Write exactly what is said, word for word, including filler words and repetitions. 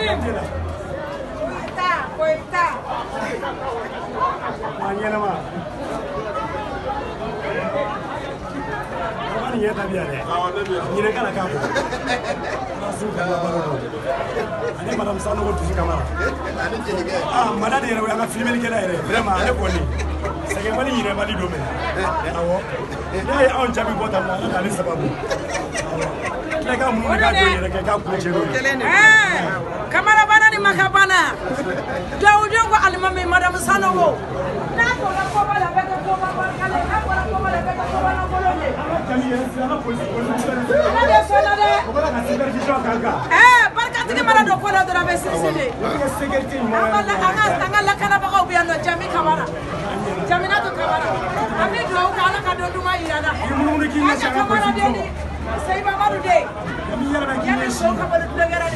Ani madame Sano ko tusu kamara. Ah, madame yɛrɛ o y'an ka filmeli kɛla yɛrɛ vraiment ale kɔni sɛgɛn mali yɛrɛ mali don mɛ. Awɔ. N'a ye anw jaabi bɔ tan Ala k'ale sababu. Kɛ ka mun ka don yɛrɛ kɛ ka kun cɛ n'o ye. Eh, kamara bana ni makabana. Dawudu ko alimami madame Sano ko. N'a ko la ko bala bɛ ka ko bala kale, n'a ko la ko bala bɛ ka ko bala bolo ye. Jami yɛrɛ sira la police police. Ala de sɔnna dɛ. O bala ka supervision kan kan. Eh, barikatigi mana don ko la dɔrɔn a bɛ sirisiri. Sécurité An ka an ka lakanabagaw bɛ yan nɔ Jami Kamara. Jaminatu Kamara. An bɛ dugawu kɛ Ala ka dɔ duman yira na. Aja Kamara den ni Seyiba Amadu den. Yani so ka bolo dɔgɔyara